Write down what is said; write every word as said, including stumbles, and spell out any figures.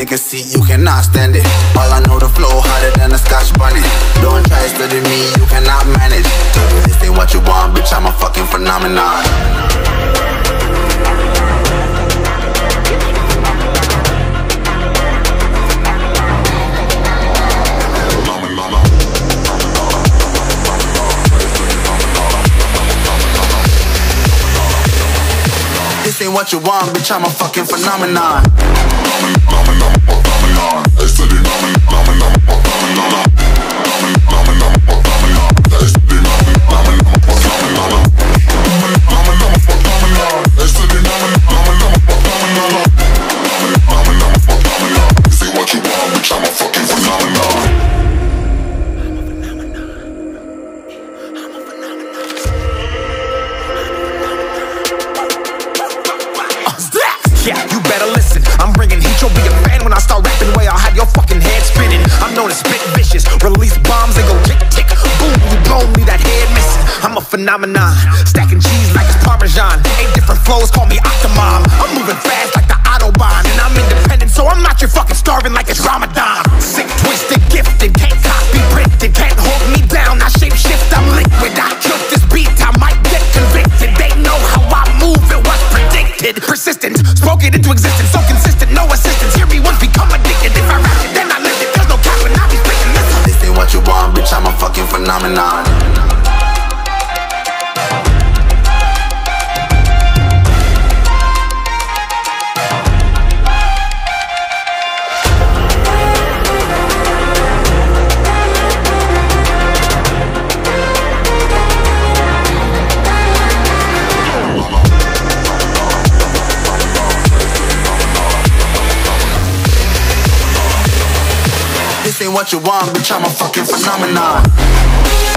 take a seat, you cannot stand it. All I know, the flow harder than a Scotch bunny. Don't try studying me, you cannot manage. This ain't what you want, bitch, I'm a fucking phenomenon. This ain't what you want, bitch, I'm a fucking phenomenon. Yeah, you better listen. I'm bringing heat, you'll be a fan when I start rapping. Way I'll have your fucking head spinning. I'm known as spit vicious, release bombs and go tick tick. Boom, you blown me that head missing. I'm a phenomenon, stacking cheese like it's Parmesan. Eight different flows, call me Octomom. I'm moving fast like the Autobahn, and I'm independent, so I'm not your fucking starving like it's Ramadan. Sick, twisted, gifted, can't copy, printed, can't hold me down. I shape shift, I'm liquid. I killed this beat, I might get convicted. They know how I move, it was predicted. Persistent, spoke it into existence, so consistent, no assistance. Hear me once, become addicted. If I rap it, then I live it. There's no cap when I be spitting this. This ain't what you want, bitch, I'm a fucking phenomenon. This ain't what you want, bitch, I'm a fucking phenomenon.